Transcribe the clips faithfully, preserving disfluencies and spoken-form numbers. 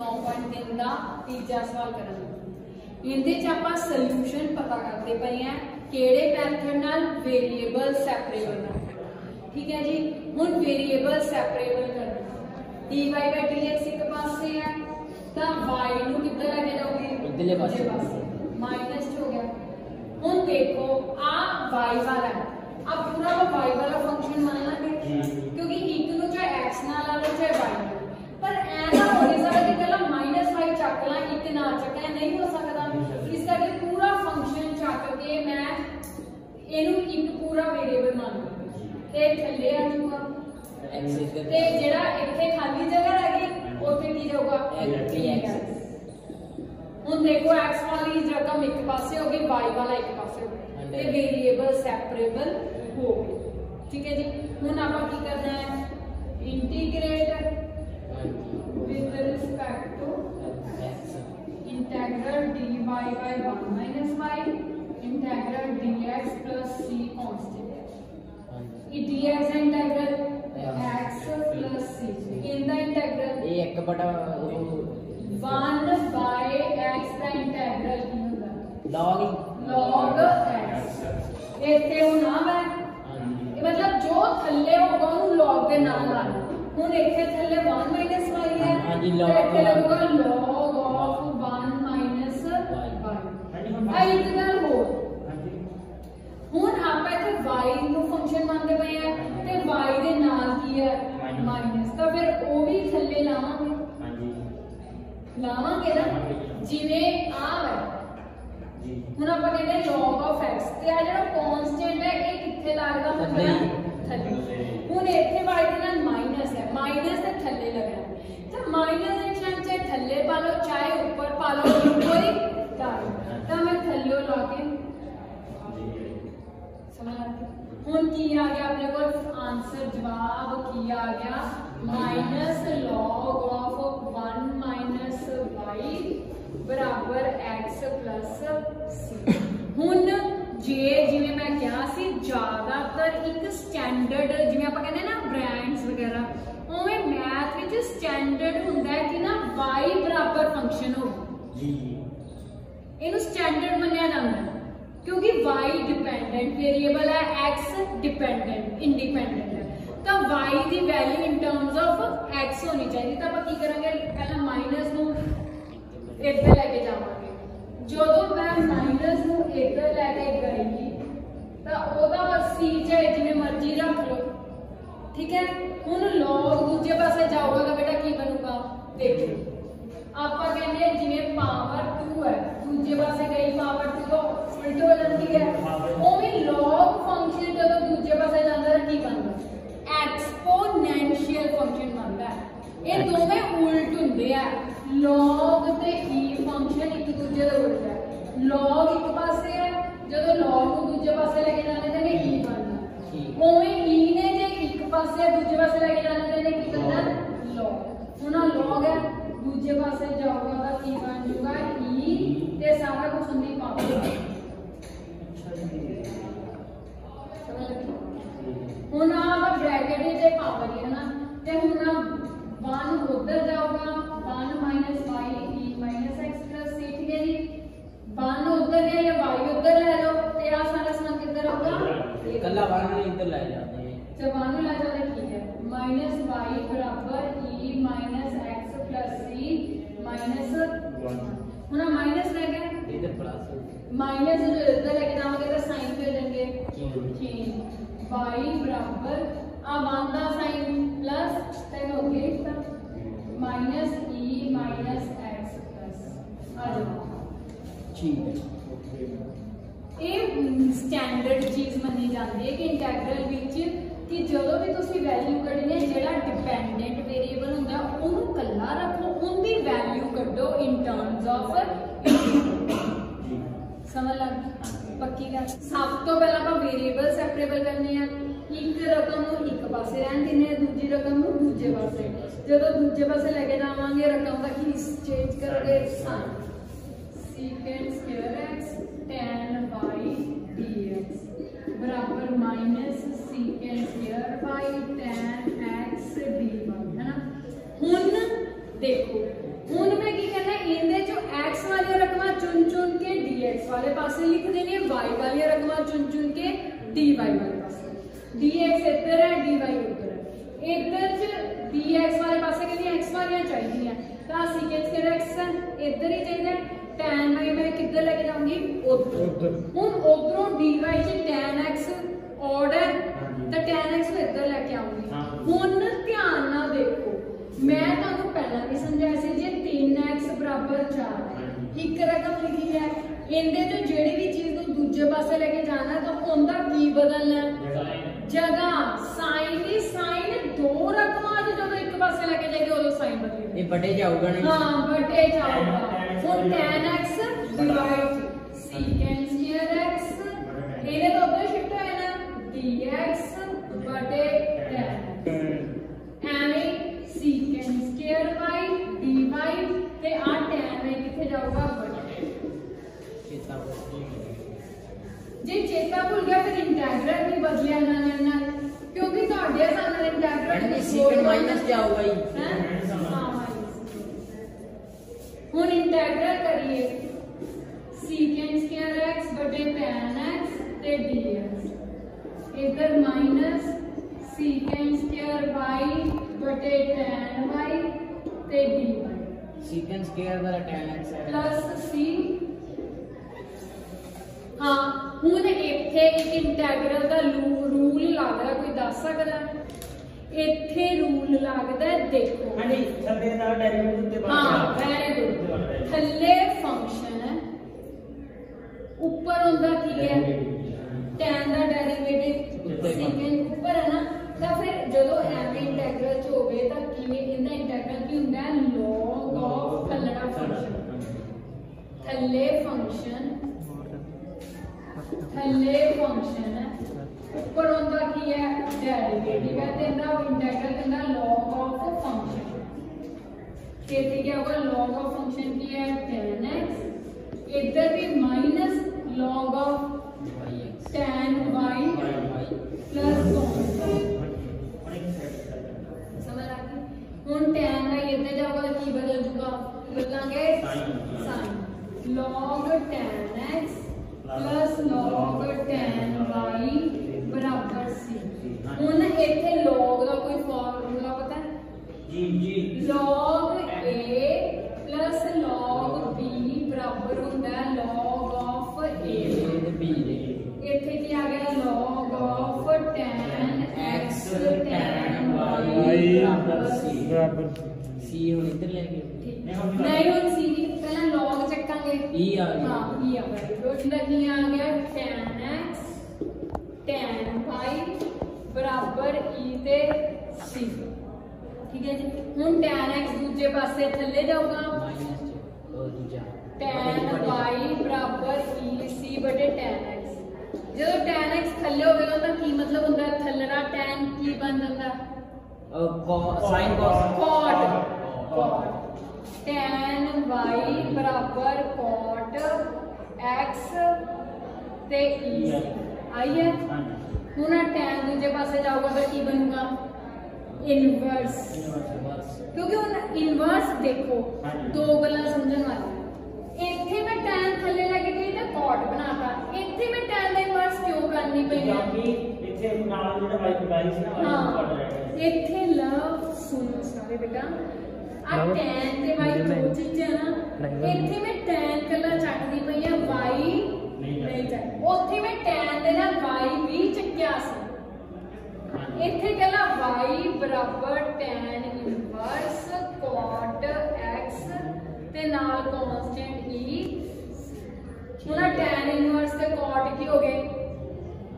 नौ point तीन का तीजा सवाल करांगे। इहदे च आपां सॉल्यूशन पता करते पे हैं किहड़े मैथड नाल वेरिएबल सैपरेबल नाल। ठीक है जी, हुण वेरिएबल सैपरेबल करना D Y by D X एक पासे है तो वाई नूं किधर लेके जाओगे इधरले पासे माइनस हो गया। हुण देखो आ वाई वाला है, अब पूरा वो वाई वाला फंक्शन मान लांगे क्योंकि एक नूं चाहे एक्स नाल ला लो चाहे वाई नाल, पर ऐ ना हो नहीं सकता कि पहला माइनस वाई चक ला एक ना चक नहीं हो सकता। इस करके पूरा फंक्शन चक के मैं इनू एक पूरा वेरिएबल मान लूंगी ते थल्ले आ जाऊगा ते जेड़ा इत्थे खाली जगह रह गई ओथे की जाऊगा एक्स। हुण देखो एक्स वाली रकम एक पासे हो गई वाई वाला एक पासे हो गया ते वेरिएबल सैपरेबल हो गए। ठीक है जी, हुण आपां की करना है integrate with respect to integral dy by one minus y integral dx plus c constant. ये dx है integral x plus c in the integral ये एक बटा one by x का integral की होगा log log x इतने होना है मतलब जो थल्ले होगा उन्हें log के नाम लाना। हुण इत्थे थल्ले one minus y है तो इत्थे लगेगा log of one minus y। आई एक गल हो हुण आपां इत्थे y नूं फंक्शन मानदे पए हैं ते y दे नाल की है माइनस, तो फिर ओ भी थल्ले लावांगे लावांगे ना जिवें आ है। हुण आपां कहंदे log of x ते आ जेड़ा कांस्टेंट है ये कित्थे लगदा मतलब थल्ले। हुण इत्थे y दे नाल माइनस है, माइनस ते थल्ले लगना तो माइनस के निशान चाहे थल्ले पा लो चाहे ऊपर पा लो कोई डाल तो मैं थल्ले ला के समझ आती। हुण की आ गया अपने को आंसर जवाब की आ गया minus log of one minus Y बराबर एक्स प्लस सी। हुण जे जिवें मैं कहा सी ज्यादातर एक स्टैंडर्ड जिवें आपां कहंदे ना ब्रांड्स वगैरह उवें मैथ विच स्टैंडर्ड हुंदा है कि ना y बराबर फंक्शन हो जी इहनूं स्टैंडर्ड मन्निया जांदा है क्योंकि y डिपेंडेंट वेरिएबल है x डिपेंडेंट इंडिपेंडेंट है तो y दी value in terms of x होनी चाहिए। तो आपां की करांगे पहला माइनस नूं इधर लेके जावांगे, जदों मैं माइनस नूं इधर लेके गई तो ओदा c चाहे जिवें मर्जी रख लो। ठीक है, हुण log दूजे पासे जाऊगा तो बेटा की बनूगा देखो आपां कहंदे जिवें पावर टू है दूजे पासे गई पावर टू तो उल्ट हो जाती है, उवें log फंक्शन जदों दूजे पासे जांदा है की बनदा एक्सपोनेंशियल फंक्शन बनदा है। ये दोवें उल्ट हुंदे आ log ते e फंक्शन एक दूजे दे उल्ट है। log एक पासे है जदों log को दूजे पासे लेके जाने ते e बनदा उवें e ने जे एक पासे दूजे पासे लेके जाने ते की बनदा log। हुण log है दूजे पासे जाऊगा तो की बन जाऊगा e ते सारा कुछ उन्नी पावर। हुण आ ब्रैकेट जे पावर है ना ते हुण वन उधर जाऊगा one minus Y e minus x plus C. ठीक है जी, वन उधर गया या वाई उधर ले लो ते आ सारा सम किधर होगा कल्ला वन इधर ले जाते हैं जब वन ले जाते ठीक है माइनस वाई बराबर e minus x plus c minus one. हुण माइनस रह गया इधर प्लस माइनस जो इधर लेके जाओगे तो साइन पे जाएंगे चेंज वाई बराबर आ वन दा साइन प्लस ते हो गया minus e minus x plus आ जाओ। ठीक है, ये स्टैंडर्ड चीज मनी जाती है कि इंटैग्रल विच कि जदों भी तुसी वैल्यू कढनी है जेड़ा डिपेंडेंट वेरिएबल हुंदा ओनू कल्ला रखो उनदी वैल्यू कढो इन टर्म्स ऑफ समझ लग पक्की गल। सब तो पहला आपां वेरिएबल सैपरेबल करने हैं एक रकम नूं एक पासे रहन दिंदे हैं दूजी रकम नूं दूजे पासे जदों दूजे पासे लेके जावांगे रकम दा की चेंज करोगे sine secant square x tan y dx बराबर minus secant square y tan x dy है ना। हुण देखो हुण वाले पासे लिख देनी है, y वाली रकम चुन चुन के dy वाले पासे, dx इधर है dy उधर है। इधर च dx वाले पासे के लिए x वालियां चाहिए तो सीकेंस के x इधर ही चाहिए, tan y मैं किधर लेके जाऊंगी उधर। हुन उधरों dy च tan x ऑड है तो tan x को इधर लेके आऊंगी। हुन ध्यान नाल देखो, मैं तुहानू पहला भी समझाया सी जे तीन एक्स बराबर चार है, एक रकम लिखी है, इनदे तो जेड़ी भी चीज नू दूजे पासे लेके जाना तो उनका की बदलना है जगह, साइन भी साइन दो रकमां जो एक पासे लेके जाएगी उदो साइन बदलेगा, ये बटे जाऊगा नहीं, हां बटे जाऊगा। हुन tan x divide secant square x इन्हें तो उधर शिफ्ट है ना dx बटे tan एवे secant स्क्वायर y dy ते आ tan में किथे जाऊगा बटे। चेता जे चेता भूल गया फिर इंटीग्रल नहीं बदलिया ना ना क्योंकि ਤੁਹਾਡੇ ਸਾਹਮਣੇ ਇੰਟੀग्रल secant माइनस जाऊगा ही हैं हां ਹੁਣ इंटीग्रल करिए secant स्क्वायर x बटे tan x ते dx, इधर माइनस secant स्क्वायर y बटे tan y ते dy, secant स्क्वायर वाला tan x है प्लस c। हाँ हुन इत्थे एक इंटीग्रल दा रूल लगदा कोई दस सकदा, इत्थे रूल लगदा देखो हां जी थल्ले दा डेरिवेटिव ते बाहर, हां वेरी गुड, थल्ले फंक्शन है ऊपर हुंदा की है tan दा डेरिवेटिव secant ऊपर है ना, तो फिर जदों एवे इंटीग्रल च होवे तां किवें इनदा इंटीग्रल की हुंदा है log ऑफ थल्लड़ा फंक्शन, थल्ले फंक्शन थल्ले फंक्शन है ऊपर होंदा की है डेरिवेटिव है ते इंदा इंटीग्रल करना log ऑफ फंक्शन, खेती क्या होगा log ऑफ फंक्शन की है tan x, इधर भी minus log of tan y plus समझ आ गई। हुन tan y इधर जाऊगा तो की बदल जूगा, बदलांगे sin log tan x plus log tan y बराबर c। हुन इथे log का कोई फार्मूला पता है जी जी, log a plus log b बराबर होता है log ऑफ a b, इथे की आ गया log of tan x tan y बराबर c बराबर c। हुन इधर लेंगे नहीं हुन c की पहला log चेकांगे e आ गया, हां e आ गया, इसका की आ गया tan x tan y बराबर e ते c, ठीक है जी। हुन tan x दूजे पासे थल्ले जाऊगा माइनस और दूजा tan y बराबर e c बटे tan x, जदों tan x थल्ले होवेगा तो की मतलब हुंदा थल्लड़ा tan की बन जांदा sin cos cot tan y बराबर cot x ते e आई है। हुन tan दूजे पासे जाऊगा तो की बनूगा इनवर्स, क्योंकि हुन इनवर्स देखो दो गल्लां समझण वाली, इत्थे मैं tan थल्ले लेके गई तो cot बनाता, इत्थे मैं tan दा इनवर्स क्यों करनी पई है क्योंकि इत्थे नाल जेड़ा y बाई सी ना y cot रहेगा। इत्थे लव सुनो सारे बेटा आ tan ते y दो चीज़ां ना, इत्थे मैं tan कल्ला चकदी पई है y नहीं चक, ओथे मैं tan दे नाल y भी चक्या सी, इत्थे कल्ला y बराबर tan इनवर्स cot x ते नाल कांस्टेंट e। हुन tan इनवर्स ते cot की हो गए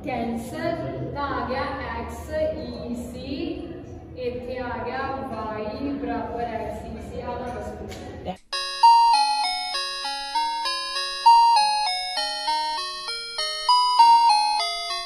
कैंसल, तो आ गया x e c, इत्थे आ गया y